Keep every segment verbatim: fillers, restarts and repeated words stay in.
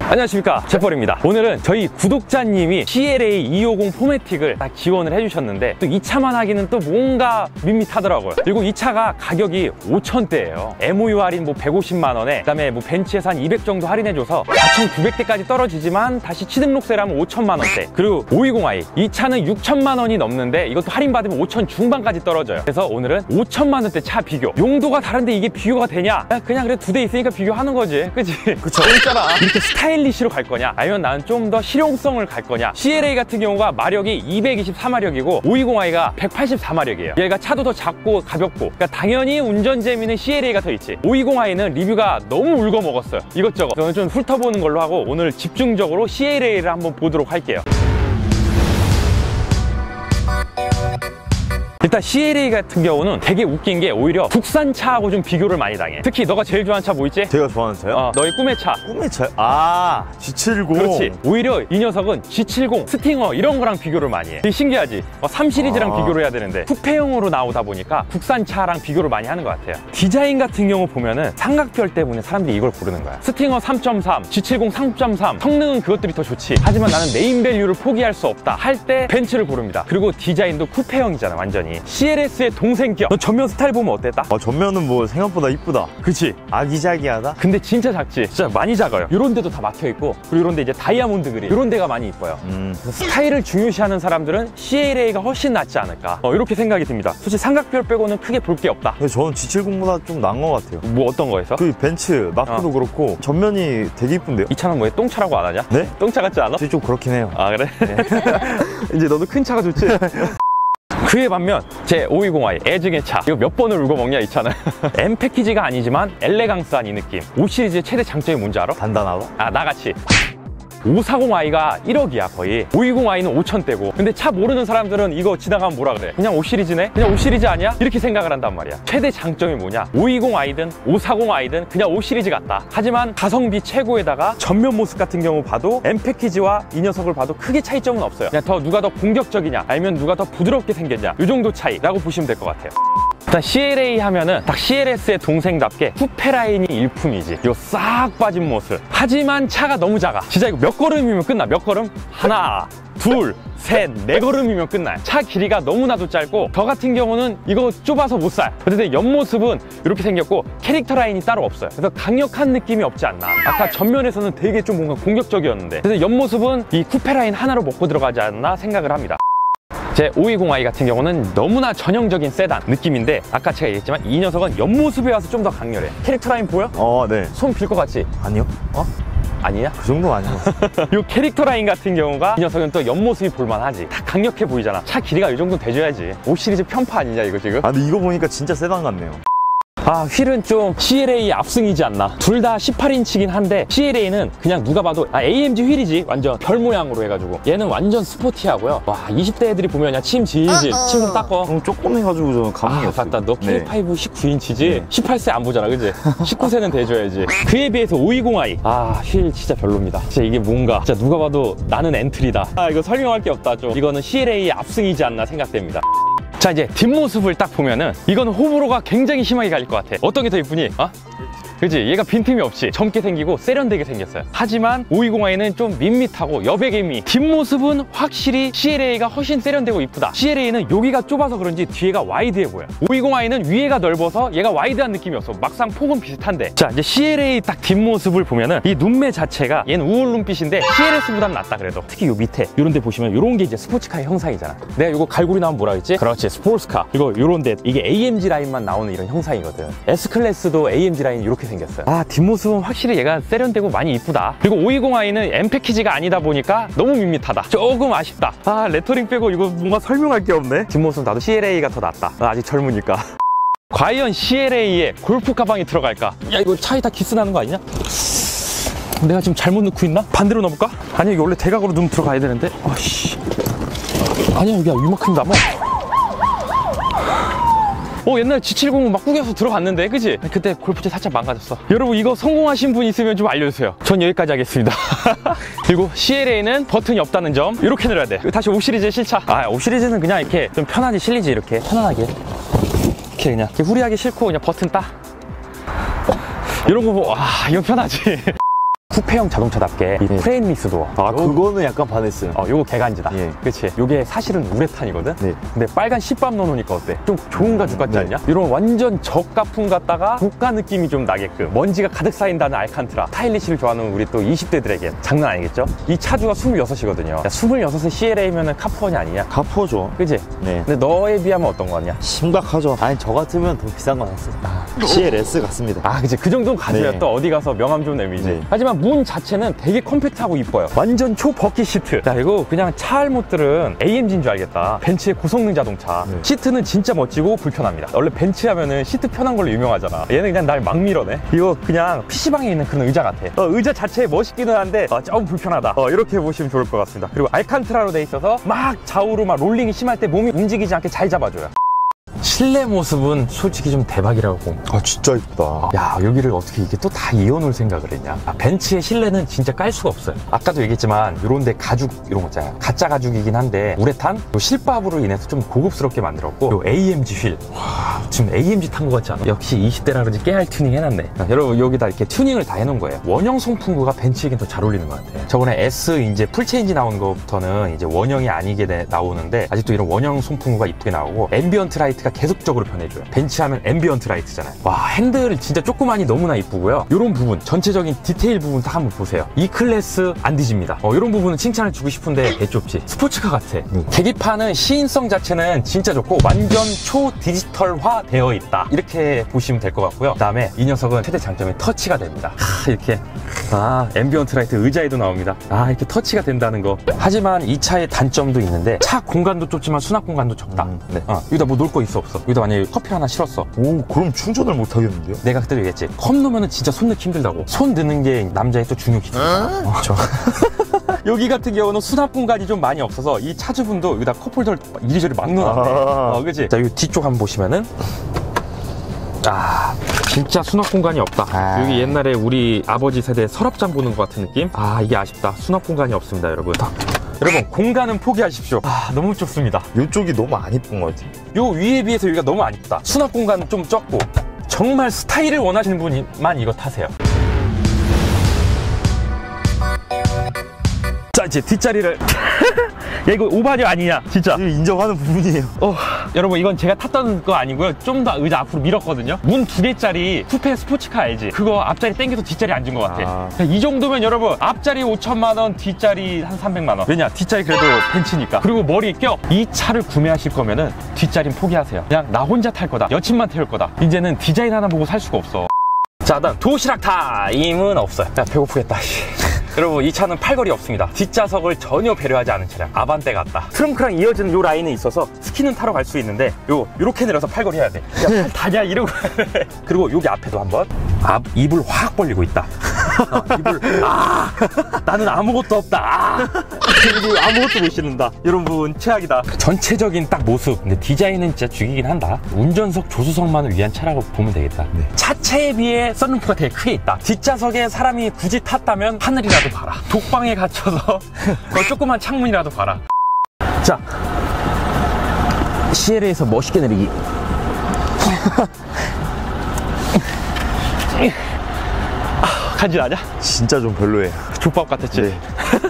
안녕하십니까, 제펄입니다. 오늘은 저희 구독자님이 씨엘에이 이백오십 포매틱을 딱 지원을 해주셨는데 또 이 차만 하기는 또 뭔가 밋밋하더라고요. 그리고 이 차가 가격이 오천대예요 엠오유 할인 뭐 백오십만 원에, 그 다음에 뭐 벤츠에서 한 이백 정도 할인해줘서 사천구백 대까지 떨어지지만 다시 취등록세라면 오천만 원대. 그리고 오이십 아이 이 차는 육천만 원이 넘는데 이것도 할인받으면 오천 중반까지 떨어져요. 그래서 오늘은 오천만 원대 차 비교. 용도가 다른데 이게 비교가 되냐? 그냥 그래 두 대 있으니까 비교하는 거지, 그치? 그쵸, 있잖아. 이렇게 스타일리시로 갈 거냐, 아니면 나는 좀 더 실용성을 갈 거냐. 씨엘에이 같은 경우가 마력이 이백이십사 마력이고 오이십 아이가 백팔십사 마력이에요 얘가 차도 더 작고 가볍고, 그러니까 당연히 운전 재미는 씨엘에이가 더 있지. 오이십 아이는 리뷰가 너무 울고 먹었어요, 이것저것. 저는 좀 훑어보는 걸로 하고 오늘 집중적으로 씨엘에이를 한번 보도록 할게요. 일단 씨엘에이 같은 경우는 되게 웃긴 게 오히려 국산차하고 좀 비교를 많이 당해. 특히 너가 제일 좋아하는 차 뭐 있지? 제가 좋아하는 차요? 어, 너의 꿈의 차. 꿈의 차? 아, 지 칠십. 그렇지. 오히려 이 녀석은 지 칠십, 스팅어 이런 거랑 비교를 많이 해. 되게 신기하지? 어, 삼 시리즈랑 아. 비교를 해야 되는데 쿠페형으로 나오다 보니까 국산차랑 비교를 많이 하는 것 같아요. 디자인 같은 경우 보면은 삼각별 때문에 사람들이 이걸 고르는 거야. 스팅어 삼 점 삼, 지 칠십 삼 점 삼, 성능은 그것들이 더 좋지. 하지만 나는 네임 밸류를 포기할 수 없다 할 때 벤츠를 고릅니다. 그리고 디자인도 쿠페형이잖아, 완전히. 씨엘에스의 동생격. 너 전면 스타일 보면 어땠다? 아, 전면은 뭐 생각보다 이쁘다. 그치? 아기자기하다? 근데 진짜 작지? 진짜 많이 작아요. 이런 데도 다 막혀있고, 그리고 이런 데 이제 다이아몬드 그린 이런 데가 많이 이뻐요. 음. 스타일을 중요시하는 사람들은 씨엘에이가 훨씬 낫지 않을까, 어, 이렇게 생각이 듭니다. 솔직히 삼각별 빼고는 크게 볼 게 없다. 근데 저는 지 칠십보다 좀 나은 것 같아요. 뭐 어떤 거에서? 그 벤츠 마크도 어. 그렇고 전면이 되게 이쁜데요? 이 차는 뭐에 똥차라고 안 하냐? 네? 똥차 같지 않아? 좀 그렇긴 해요. 아, 그래? 네. 이제 너도 큰 차가 좋지? 그에 반면 제 오이십 아이 애증의 차, 이거 몇 번을 울고 먹냐, 이 차는. M 패키지가 아니지만 엘레강스한 이 느낌. 오 시리즈의 최대 장점이 뭔지 알아? 단단하다? 아, 나같이 오백사십 아이가 일억이야 거의. 오이십 아이는 오천대고. 근데 차 모르는 사람들은 이거 지나가면 뭐라 그래? 그냥 오 시리즈네? 그냥 오 시리즈 아니야? 이렇게 생각을 한단 말이야. 최대 장점이 뭐냐? 오이십 아이든 오백사십 아이든 그냥 오 시리즈 같다. 하지만 가성비 최고에다가 전면 모습 같은 경우 봐도 M 패키지와 이 녀석을 봐도 크게 차이점은 없어요. 그냥 더 누가 더 공격적이냐, 아니면 누가 더 부드럽게 생겼냐, 이 정도 차이라고 보시면 될 것 같아요. 일단 씨엘에이 하면은 딱 씨엘에스의 동생답게 쿠페 라인이 일품이지. 이거 싹 빠진 모습. 하지만 차가 너무 작아. 진짜 이거 몇 걸음이면 끝나. 몇 걸음? 하나, 둘, 셋, 네 걸음이면 끝나요. 차 길이가 너무나도 짧고, 저 같은 경우는 이거 좁아서 못 사요. 근데 옆모습은 이렇게 생겼고 캐릭터 라인이 따로 없어요. 그래서 강력한 느낌이 없지 않나. 아까 전면에서는 되게 좀 뭔가 공격적이었는데, 그래서 옆모습은 이 쿠페 라인 하나로 먹고 들어가지 않나 생각을 합니다. 제 오이십 아이 같은 경우는 너무나 전형적인 세단 느낌인데, 아까 제가 얘기했지만 이 녀석은 옆모습에 와서 좀 더 강렬해. 캐릭터 라인 보여? 어, 네. 손 빌 것 같지? 아니요? 어? 아니냐? 그 정도는 아니고. 이 캐릭터 라인 같은 경우가 이 녀석은 또 옆모습이 볼만하지. 다 강력해 보이잖아. 차 길이가 이 정도는 돼줘야지. 오 시리즈 편파 아니냐 이거 지금? 아, 근데 이거 보니까 진짜 세단 같네요. 아, 휠은 좀 씨엘에이 압승이지 않나. 둘 다 십팔 인치긴 한데 씨엘에이는 그냥 누가 봐도 아, 에이엠지 휠이지. 완전 별 모양으로 해가지고. 얘는 완전 스포티하고요. 와, 이십 대 애들이 보면 그냥 침 질질 침 좀 닦어. 너무 조그매가지고 저는 감흥이 아, 없어요. 맞다. 너 네. 케이 파이브 십구 인치지? 네. 십팔 세 안 보잖아, 그지? 십구 세는 돼줘야지. 그에 비해서 오이십 아이. 아, 휠 진짜 별로입니다. 진짜 이게 뭔가. 진짜 누가 봐도 나는 엔트리다. 아, 이거 설명할 게 없다, 좀. 이거는 씨엘에이의 압승이지 않나 생각됩니다. 자, 이제 뒷모습을 딱 보면은 이거는 호불호가 굉장히 심하게 갈릴 것 같아. 어떤 게 더 이쁘니? 어? 그치? 얘가 빈틈이 없이 젊게 생기고 세련되게 생겼어요. 하지만 오이십 아이는 좀 밋밋하고 여백의미. 뒷모습은 확실히 씨엘에이가 훨씬 세련되고 이쁘다. 씨엘에이는 여기가 좁아서 그런지 뒤에가 와이드해 보여. 오이십 아이는 위에가 넓어서 얘가 와이드한 느낌이 없어. 막상 폭은 비슷한데. 자, 이제 씨엘에이 딱 뒷모습을 보면은 이 눈매 자체가 얘는 우울 눈빛인데 씨엘에스보다는 낫다 그래도. 특히 요 밑에 요런 데 보시면 요런 게 이제 스포츠카의 형상이잖아. 내가 요거 갈고리 나오면 뭐라 그랬지? 그렇지, 스포츠카. 이거 요런 데 이게 에이엠지 라인만 나오는 이런 형상이거든. S클래스도 에이엠지 라인이 이렇게 생겼어요. 아, 뒷모습은 확실히 얘가 세련되고 많이 이쁘다. 그리고 오이십 아이는 M 패키지가 아니다 보니까 너무 밋밋하다. 조금 아쉽다. 아, 레터링 빼고 이거 뭔가 설명할 게 없네. 뒷모습 나도 씨엘에이가 더 낫다. 나 아직 젊으니까. 과연 씨엘에이에 골프 가방이 들어갈까? 야, 이거 차에다 기스 나는 거 아니냐? 내가 지금 잘못 넣고 있나? 반대로 넣어볼까? 아니, 이게 원래 대각으로 넣으면 들어가야 되는데. 아씨. 아니야, 여기야 이만큼 남아. 어, 옛날에 지 칠십은 막 구겨서 들어갔는데, 그치? 그때 골프채 살짝 망가졌어. 여러분, 이거 성공하신 분 있으면 좀 알려주세요. 전 여기까지 하겠습니다. 그리고 씨엘에이는 버튼이 없다는 점, 이렇게 늘어야 돼. 다시 오 시리즈 실차. 아, 오 시리즈는 그냥 이렇게 좀 편하게 실리지. 이렇게 편안하게 이렇게 그냥 이렇게 후리하게 실고 그냥 버튼 딱 이런 거 보고, 와, 이거 편하지. 쿠페형 자동차답게 이 네. 프레임리스 도어. 아, 그거는 약간 반했어요. 어, 요거 개간지다. 예. 그치? 요게 사실은 우레탄이거든? 네. 근데 빨간 씹밥 넣어놓으니까 어때? 좀 좋은 가죽 같지 네. 않냐? 이런 완전 저가품 같다가 고가 느낌이 좀 나게끔 먼지가 가득 쌓인다는 알칸트라. 스타일리시를 좋아하는 우리 또 이십 대들에게 장난 아니겠죠? 이 차주가 스물여섯이거든요. 야, 스물여섯에 씨엘에이면은 카푸원이 아니냐? 카푸어죠. 그치? 네. 근데 너에 비하면 어떤 거 같냐? 심각하죠. 아니, 저 같으면 더 비싼 거 샀습니다. 씨엘에스 같습니다. 아, 그치. 그 정도 가지면 네. 또 어디 가서 명함 좀 내밀지. 네. 하지만 문 자체는 되게 컴팩트하고 이뻐요. 완전 초버킷 시트. 자, 이거 그냥 차 알못들은 에이엠지인 줄 알겠다. 벤츠의 고성능 자동차. 네. 시트는 진짜 멋지고 불편합니다. 원래 벤츠 하면은 시트 편한 걸로 유명하잖아. 얘는 그냥 날 막 밀어내. 이거 그냥 피시방에 있는 그런 의자 같아. 어, 의자 자체에 멋있기는 한데 어, 좀 불편하다. 어, 이렇게 보시면 좋을 것 같습니다. 그리고 알칸트라로 돼 있어서 막 좌우로 막 롤링이 심할 때 몸이 움직이지 않게 잘 잡아줘요. 실내 모습은 솔직히 좀 대박이라고 봅니다. 아, 진짜 이쁘다. 야, 여기를 어떻게 이게 또 다 이어놓을 생각을 했냐. 아, 벤츠의 실내는 진짜 깔 수가 없어요. 아까도 얘기했지만 요런데 가죽 이런 거 있잖아요. 가짜 가죽이긴 한데 우레탄 요 실밥으로 인해서 좀 고급스럽게 만들었고 요 에이엠지 휠. 와, 지금 에이엠지 탄 거 같지 않아? 역시 이십 대라 그런지 깨알 튜닝 해놨네. 아, 여러분 여기다 이렇게 튜닝을 다 해놓은 거예요. 원형 송풍구가 벤츠에겐 더 잘 어울리는 것 같아요. 저번에 S 이제 풀체인지 나온 거부터는 이제 원형이 아니게 돼- 나오는데 아직도 이런 원형 송풍구가 이쁘게 나오고 앰비언트 라이트가 계속적으로 변해줘요. 벤츠 하면 앰비언트 라이트잖아요. 와, 핸들 진짜 조그마니 너무나 이쁘고요. 이런 부분 전체적인 디테일 부분 딱 한번 보세요. 이 클래스 안 뒤집니다. 어, 이런 부분은 칭찬을 주고 싶은데 개 좁지. 스포츠카 같아. 음. 계기판은 시인성 자체는 진짜 좋고 완전 초 디지털화 되어 있다. 이렇게 보시면 될 것 같고요. 그 다음에 이 녀석은 최대 장점이 터치가 됩니다. 하, 이렇게 아, 앰비언트 라이트 의자에도 나옵니다. 아, 이렇게 터치가 된다는 거. 하지만 이 차의 단점도 있는데 차 공간도 좁지만 수납 공간도 적다. 음, 네. 어, 여기다 뭐 놓을 거 있어 없어? 여기다 만약에 커피 하나 실었어. 오, 그럼 충전을 못 하겠는데요? 내가 그때도 얘기했지. 컵 넣으면 진짜 손 넣기 힘들다고. 손 넣는 게 남자의 또 중요 기술이잖아. 어, 저. 여기 같은 경우는 수납 공간이 좀 많이 없어서 이 차주분도 여기다 컵홀더를 이리저리 막 넣어놨네. 아. 어, 그치? 자, 이 뒤쪽 한번 보시면은 아, 진짜 수납 공간이 없다. 아. 여기 옛날에 우리 아버지 세대 서랍장 보는 것 같은 느낌? 아, 이게 아쉽다. 수납 공간이 없습니다, 여러분. 여러분, 공간은 포기하십시오. 아, 너무 좁습니다. 이쪽이 너무 안 이쁜 것 같아요. 요 위에 비해서 여기가 너무 안 이쁘다. 수납 공간은 좀 적고 정말 스타일을 원하시는 분만 이거 타세요. 자, 이제 뒷자리를 야, 이거 오바냐 아니냐 진짜. 이거 인정하는 부분이에요. 어, 여러분 이건 제가 탔던 거 아니고요. 좀 더 의자 앞으로 밀었거든요. 문 두 개짜리 쿠페 스포츠카 알지? 그거 앞자리 땡겨서 뒷자리 앉은 것 같아. 아. 이 정도면 여러분 앞자리 오천만 원, 뒷자리 한 삼백만 원. 왜냐? 뒷자리 그래도 벤츠니까. 그리고 머리 껴. 이 차를 구매하실 거면은 뒷자리는 포기하세요. 그냥 나 혼자 탈 거다. 여친만 태울 거다. 이제는 디자인 하나 보고 살 수가 없어. 자, 다음 도시락 타임은 없어요. 야, 배고프겠다. 씨. 여러분, 이 차는 팔걸이 없습니다. 뒷좌석을 전혀 배려하지 않은 차량. 아반떼 같다. 트렁크랑 이어지는 요 라인에 있어서 스키는 타러 갈 수 있는데 요 요렇게 내려서 팔걸이 해야 돼. 야, 팔 다냐 이러고. 그리고 여기 앞에도 한번 앞 입을 확 벌리고 있다. 어, 입을 아 나는 아무것도 없다. 아, 그리고 아무것도 못 실는다. 이런 부분 최악이다. 전체적인 딱 모습. 근데 디자인은 진짜 죽이긴 한다. 운전석 조수석만을 위한 차라고 보면 되겠다. 네. 차체에 비해 썬루프가 되게 크게 있다. 뒷좌석에 사람이 굳이 탔다면 하늘이라도 봐라. 독방에 갇혀서 어, 조그만 창문이라도 봐라. 자, 씨엘에이에서 멋있게 내리기. 아, 간지나냐? 진짜 좀 별로예요. 족밥 같았지? 네.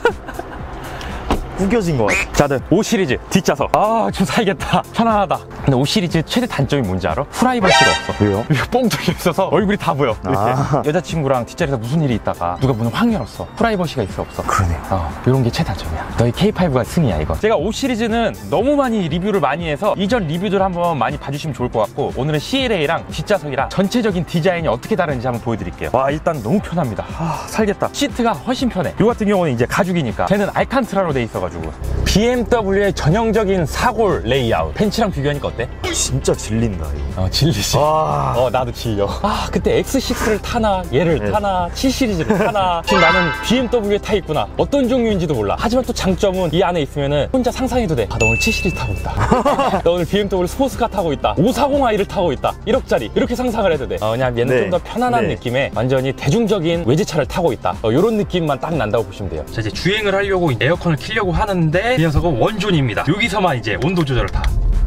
구겨진 것 같아요. 자들 오 시리즈 뒷좌석. 아, 좀 살겠다. 편안하다. 근데 오 시리즈 최대 단점이 뭔지 알아? 프라이버시가 없어. 왜요? 이거 뻥 뚫려 있어서 얼굴이 다 보여. 이렇게. 아. 여자친구랑 뒷자리에서 무슨 일이 있다가 누가 문을 확 열었어. 프라이버시가 있어 없어? 그러네요. 어, 이런 게 최단점이야. 너희 케이 파이브가 승이야 이거. 제가 오 시리즈는 너무 많이 리뷰를 많이 해서 이전 리뷰들 한번 많이 봐주시면 좋을 것 같고, 오늘은 씨엘에이랑 뒷좌석이랑 전체적인 디자인이 어떻게 다른지 한번 보여드릴게요. 와, 일단 너무 편합니다. 아, 살겠다. 시트가 훨씬 편해. 요 같은 경우는 이제 가죽이니까 쟤는 알칸트라로 돼 있어가지고 비엠더블유의 전형적인 사골 레이아웃. 벤츠랑 비교하니까 어때? 진짜 질린다, 이거. 어, 질리지. 아. 어, 나도 질려. 아, 그때 엑스 식스를 타나, 얘를 네. 타나, 칠 시리즈를 타나. 지금 나는 비엠더블유에 타 있구나. 어떤 종류인지도 몰라. 하지만 또 장점은 이 안에 있으면은 혼자 상상해도 돼. 아, 너 오늘 칠 시리즈 타고 있다. 너 오늘 비엠더블유 스포츠카 타고 있다. 오사공 아이를 타고 있다. 일억짜리. 이렇게 상상을 해도 돼. 어, 그냥 얘는 네. 좀 더 편안한 네. 느낌의 완전히 대중적인 외제차를 타고 있다. 어, 이런 느낌만 딱 난다고 보시면 돼요. 자, 이제 주행을 하려고 에어컨을 켜려고 하는데 이 녀석은 원존입니다. 여기서만 이제 온도 조절을 다.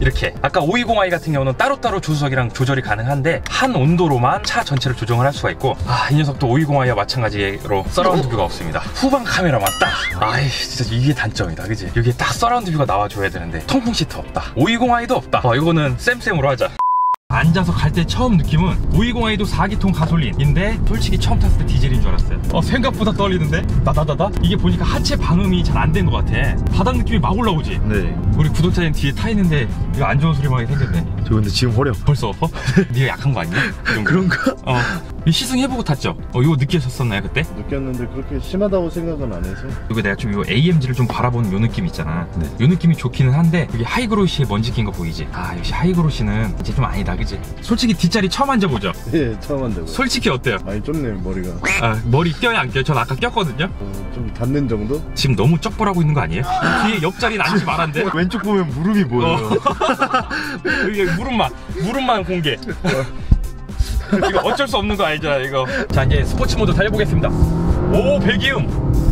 이렇게 아까 오이공 아이 같은 경우는 따로따로 조수석이랑 조절이 가능한데 한 온도로만 차 전체를 조정을 할 수가 있고, 아, 이 녀석도 오이공 아이와 마찬가지로 서라운드 뷰가 없습니다. 후방 카메라만 딱, 아이 진짜 이게 단점이다, 그지? 여기에 딱 서라운드 뷰가 나와줘야 되는데 통풍 시트 없다, 오이공 아이도 없다. 어, 이거는 쌤쌤으로 하자. 앉아서 갈 때 처음 느낌은 오이공 아이도 사 기통 가솔린인데 솔직히 처음 탔을 때 디젤인 줄 알았어요. 어, 생각보다 떨리는데? 나다다다? 이게 보니까 하체 방음이 잘 안 된 것 같아. 바닥 느낌이 막 올라오지? 네. 우리 구독자님 뒤에 타 있는데 이거 안 좋은 소리만 하게 생겼네. 저 근데 지금 허리 아파. 벌써 엎어? 네가 약한 거 아니야? 그런가? 어. 이 시승해보고 탔죠? 어, 이거 느끼셨었나요 그때? 느꼈는데 그렇게 심하다고 생각은 안 해서. 이거 내가 좀 이거 에이엠지를 좀 바라보는 요 느낌 있잖아. 네. 요 느낌이 좋기는 한데 여기 하이그로시에 먼지 낀 거 보이지? 아, 역시 하이그로시는 이제 좀 아니다, 그지? 솔직히 뒷자리 처음 앉아보죠? 예, 처음 한다고. 솔직히 어때요? 많이 좁네요, 머리가. 아, 머리 껴야 안 껴요? 전 아까 꼈거든요? 어, 좀 닿는 정도? 지금 너무 쩍벌하고 있는 거 아니에요? 뒤에 옆자리는 앉지 말란데? 왼쪽 보면 무릎이 보여요. 이게 무릎만, 무릎만 공개. 이거 어쩔 수 없는 거 알잖아, 이거. 자, 이제 스포츠 모드 달려보겠습니다. 오, 배기음!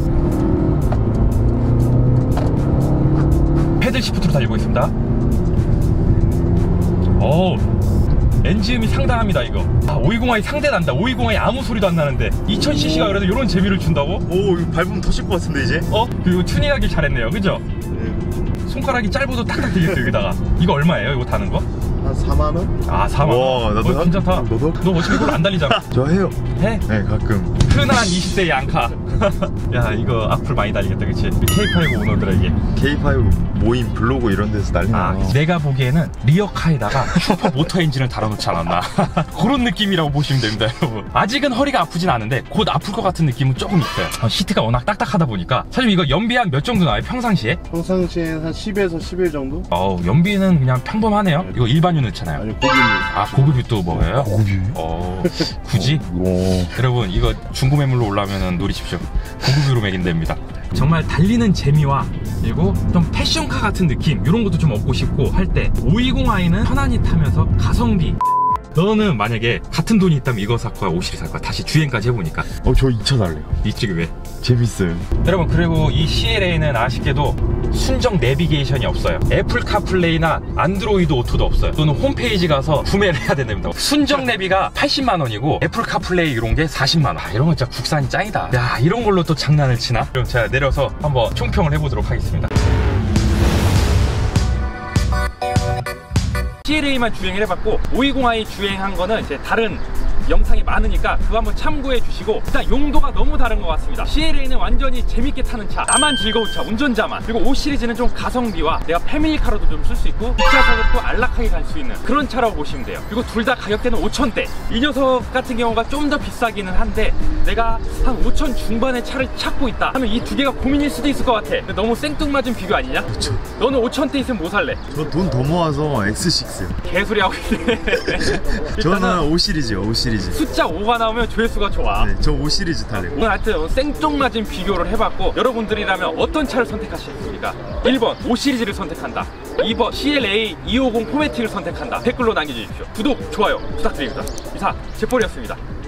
패들 시프트로 달리고 있습니다. 오, 엔진음이 상당합니다, 이거. 아, 오이공 아이 상대 난다. 오이공 아이 아무 소리도 안 나는데 이천 씨씨가 그래도 이런 재미를 준다고? 오, 이거 밟으면 터질 것 같은데 이제? 어? 그리고 튜닝하기 잘했네요, 그죠? 예, 손가락이 짧아도 딱딱 되겠어요, 여기다가. 이거 얼마예요, 이거 다는 거? 한 사만 원? 아, 사만 원. 와, 나도 어, 괜찮다. 너도? 너 어차피 이걸 안 달리잖아. 저 해요. 해? 네, 가끔. 흔한 이십 대의 양카. 야, 이거 악플 많이 달리겠다, 그치? 케이 파이브 오너들에게. 케이 파이브 모임 블로그 이런 데서 난리 아, 나요. 내가 보기에는 리어카에다가 슈퍼 모터 엔진을 달아놓지 않았나. 그런 느낌이라고 보시면 됩니다, 여러분. 아직은 허리가 아프진 않은데 곧 아플 것 같은 느낌은 조금 있어요. 어, 시트가 워낙 딱딱하다 보니까. 사실 이거 연비 한 몇 정도 나와요, 평상시에? 평상시에 한 십에서 십일 정도? 어우, 연비는 그냥 평범하네요. 이거 일반유 넣잖아요. 아니, 고기는. 아, 고급유 또 먹어요? 고급이에요? 어, 굳이? 오. 여러분, 이거 중고 매물로 올라오면 노리십시오. 고급유로 매긴답니다. 정말 달리는 재미와 그리고 좀 패션카 같은 느낌, 이런 것도 좀 얻고 싶고 할 때 오이공 아이는 편안히 타면서 가성비. 너는 만약에 같은 돈이 있다면 이거 살 거야, 오십일 살 거야? 다시 주행까지 해보니까 어, 저 이 차 달래요. 이쪽이 왜? 재밌어요. 여러분, 그리고 이 씨엘에이는 아쉽게도 순정 내비게이션이 없어요. 애플 카플레이나 안드로이드 오토도 없어요. 또는 홈페이지 가서 구매를 해야 된답니다. 순정 내비가 팔십만 원이고 애플 카플레이 이런 게 사십만 원. 아, 이런 거 진짜 국산이 짱이다. 야, 이런 걸로 또 장난을 치나? 그럼 제가 내려서 한번 총평을 해보도록 하겠습니다. 씨엘에이만 주행을 해봤고 오이공 아이 주행한 거는 이제 다른 영상이 많으니까 그거 한번 참고해 주시고, 일단 용도가 너무 다른 것 같습니다. 씨엘에이는 완전히 재밌게 타는 차, 나만 즐거운 차, 운전자만. 그리고 오 시리즈는 좀 가성비와 내가 패밀리카로도 좀 쓸 수 있고 뒷좌석도 안락하게 갈 수 있는 그런 차라고 보시면 돼요. 그리고 둘 다 가격대는 오천대. 이 녀석 같은 경우가 좀 더 비싸기는 한데 내가 한 오천 중반의 차를 찾고 있다 하면 이 두 개가 고민일 수도 있을 것 같아. 근데 너무 생뚱맞은 비교 아니냐? 그쵸. 너는 오천대 있으면 뭐 살래? 저 돈 더 모아서 엑스 식스요. 개소리 하고 있네. 저는 오 시리즈요, 오 시리즈. 숫자 오가 나오면 조회수가 좋아. 네, 저 오 시리즈 달래요. 오늘 하여튼 생뚱맞은 비교를 해봤고, 여러분들이라면 어떤 차를 선택하시겠습니까? 일 번 오 시리즈를 선택한다, 이 번 씨엘에이 이오공 포매틱을 선택한다. 댓글로 남겨주십시오. 구독, 좋아요 부탁드립니다. 이상 제폴이었습니다.